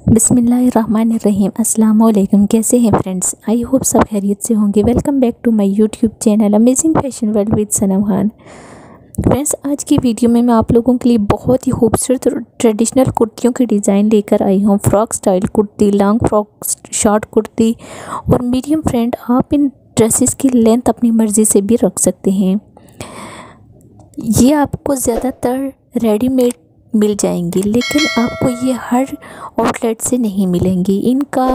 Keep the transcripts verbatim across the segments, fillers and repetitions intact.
बिस्मिल्लाहिर्रहमानिर्रहीम। अस्सलाम वालेकुम। कैसे हैं फ्रेंड्स? आई होप सब खैरियत से होंगे। Welcome back to my YouTube channel amazing fashion world with Sanam Khan. Friends, आज की वीडियो में मैं आप लोगों के लिए बहुत ही खूबसूरत ट्रेडिशनल कुर्तियों के डिज़ाइन लेकर आई हूँ। Frock style kurti, long frock, short kurti और मीडियम। फ्रेंड, आप इन ड्रेसेस की लेंथ अपनी मर्ज़ी से भी रख सकते हैं। ये आपको ज़्यादातर रेडीमेड मिल जाएंगी, लेकिन आपको ये हर आउटलेट से नहीं मिलेंगी। इनका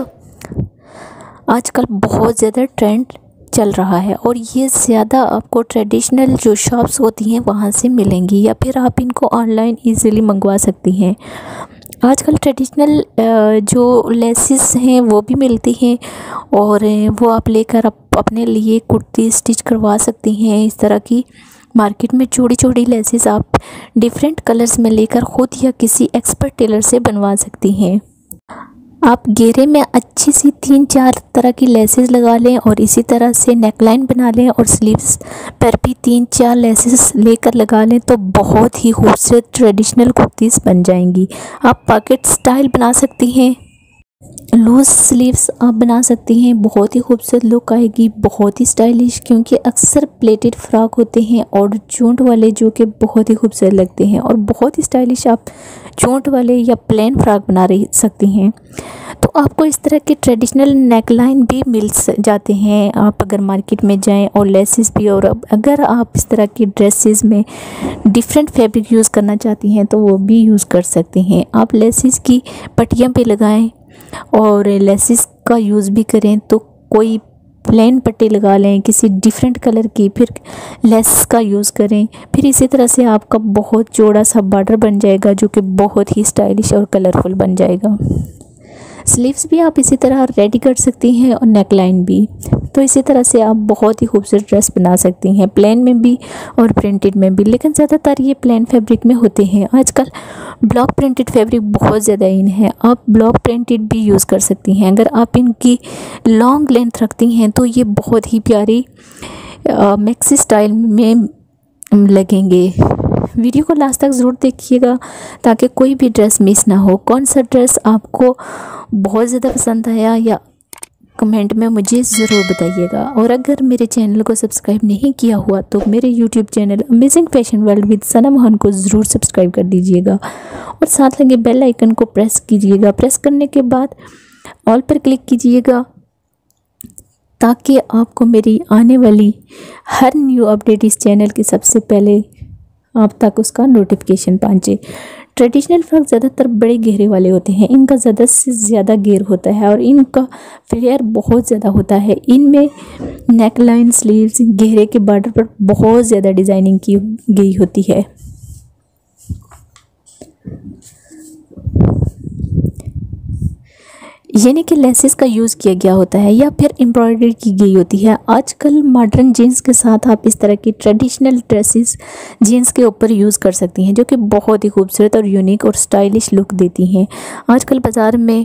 आजकल बहुत ज़्यादा ट्रेंड चल रहा है और ये ज़्यादा आपको ट्रेडिशनल जो शॉप्स होती हैं वहाँ से मिलेंगी, या फिर आप इनको ऑनलाइन इजीली मंगवा सकती हैं। आजकल ट्रेडिशनल जो लेसेस हैं वो भी मिलती हैं और वो आप लेकर आप अपने लिए कुर्ती स्टिच करवा सकती हैं। इस तरह की मार्केट में छोटी छोटी लेसेस आप डिफरेंट कलर्स में लेकर खुद या किसी एक्सपर्ट टेलर से बनवा सकती हैं। आप घेरे में अच्छी सी तीन चार तरह की लेसेस लगा लें और इसी तरह से नेकलाइन बना लें और स्लीव्स पर भी तीन चार लेसेस लेकर लगा लें तो बहुत ही खूबसूरत ट्रेडिशनल कुर्तीज़ बन जाएंगी। आप पॉकेट स्टाइल बना सकती हैं, लूज स्लीव्स आप बना सकती हैं। बहुत ही खूबसूरत लुक आएगी, बहुत ही स्टाइलिश, क्योंकि अक्सर प्लेटेड फ्रॉक होते हैं और चोंट वाले जो कि बहुत ही खूबसूरत लगते हैं और बहुत ही स्टाइलिश आप चोंट वाले या प्लेन फ्रॉक बना रही सकती हैं। तो आपको इस तरह के ट्रेडिशनल नेकलाइन भी मिल जाते हैं आप अगर मार्केट में जाएं, और लेसेस भी। और अब अगर आप इस तरह की ड्रेसेस में डिफरेंट फैब्रिक यूज़ करना चाहती हैं तो वो भी यूज़ कर सकती हैं। आप लेसेस की पट्टियाँ पे लगाएं और लेसेस का यूज़ भी करें, तो कोई प्लेन पट्टी लगा लें किसी डिफरेंट कलर की, फिर लेस का यूज़ करें। फिर इसी तरह से आपका बहुत चौड़ा सा बॉर्डर बन जाएगा जो कि बहुत ही स्टाइलिश और कलरफुल बन जाएगा। स्लीव्स भी आप इसी तरह रेडी कर सकती हैं और नेकलाइन भी। तो इसी तरह से आप बहुत ही खूबसूरत ड्रेस बना सकती हैं, प्लेन में भी और प्रिंटेड में भी। लेकिन ज़्यादातर ये प्लेन फैब्रिक में होते हैं। आजकल ब्लॉक प्रिंटेड फैब्रिक बहुत ज़्यादा इन है, आप ब्लॉक प्रिंटेड भी यूज़ कर सकती हैं। अगर आप इनकी लॉन्ग लेंथ रखती हैं तो ये बहुत ही प्यारी मैक्सी स्टाइल में लगेंगे। वीडियो को लास्ट तक ज़रूर देखिएगा ताकि कोई भी ड्रेस मिस ना हो। कौन सा ड्रेस आपको बहुत ज़्यादा पसंद आया या कमेंट में मुझे ज़रूर बताइएगा। और अगर मेरे चैनल को सब्सक्राइब नहीं किया हुआ तो मेरे YouTube channel amazing fashion world with Sanam Khan को ज़रूर सब्सक्राइब कर दीजिएगा और साथ लगे बेल आइकन को प्रेस कीजिएगा। प्रेस करने के बाद ऑल पर क्लिक कीजिएगा ताकि आपको मेरी आने वाली हर न्यू अपडेट इस चैनल की सबसे पहले आप तक उसका नोटिफिकेशन पहुंचे। ट्रेडिशनल फ्रॉक ज़्यादातर बड़े घेरे वाले होते हैं, इनका ज़्यादा से ज़्यादा घेर होता है और इनका फ्लेयर बहुत ज़्यादा होता है। इनमें नेकलाइन, स्लीव्स, घेरे के बॉर्डर पर बहुत ज़्यादा डिज़ाइनिंग की गई होती है। यानी कि लेसेस का यूज़ किया गया होता है या फिर एम्ब्रॉयडरी की गई होती है। आजकल मॉडर्न जीन्स के साथ आप इस तरह की ट्रेडिशनल ड्रेसेस जीन्स के ऊपर यूज़ कर सकती हैं, जो कि बहुत ही खूबसूरत और यूनिक और स्टाइलिश लुक देती हैं। आजकल बाज़ार में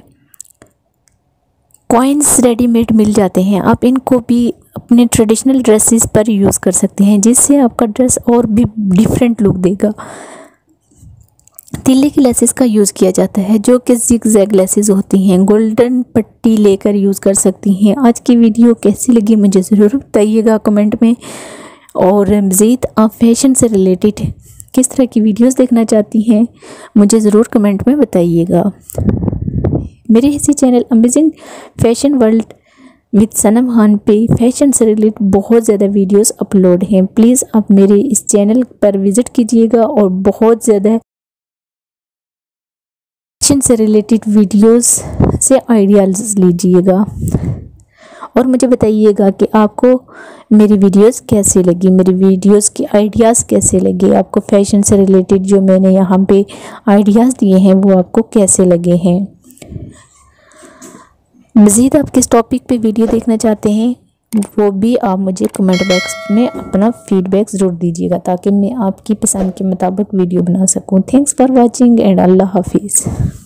कॉइन्स रेडीमेड मिल जाते हैं, आप इनको भी अपने ट्रेडिशनल ड्रेसेस पर यूज़ कर सकते हैं, जिससे आपका ड्रेस और भी डिफरेंट लुक देगा। तिल्ले की लेसेस का यूज़ किया जाता है जो कि जिग-जैग लेसेस होती हैं। गोल्डन पट्टी लेकर यूज़ कर सकती हैं। आज की वीडियो कैसी लगी मुझे ज़रूर बताइएगा कमेंट में। और मज़ीद आप फैशन से रिलेटेड किस तरह की वीडियोस देखना चाहती हैं मुझे ज़रूर कमेंट में बताइएगा। मेरे इसी channel amazing fashion world with Sanam Khan पे फैशन से रिलेटेड बहुत ज़्यादा वीडियोस अपलोड हैं। प्लीज़ आप मेरे इस चैनल पर विज़िट कीजिएगा और बहुत ज़्यादा फैशन से रिलेटेड वीडियोस से आइडियाज़ लीजिएगा और मुझे बताइएगा कि आपको मेरी वीडियोस कैसे लगी, मेरी वीडियोस के आइडियाज़ कैसे लगे, आपको फैशन से रिलेटेड जो मैंने यहाँ पे आइडियाज़ दिए हैं वो आपको कैसे लगे हैं। मज़ीद आप किस टॉपिक पे वीडियो देखना चाहते हैं वो भी आप मुझे कमेंट बॉक्स में अपना फीडबैक ज़रूर दीजिएगा ताकि मैं आपकी पसंद के मुताबिक वीडियो बना सकूं। थैंक्स फॉर वॉचिंग एंड अल्लाह हाफिज़।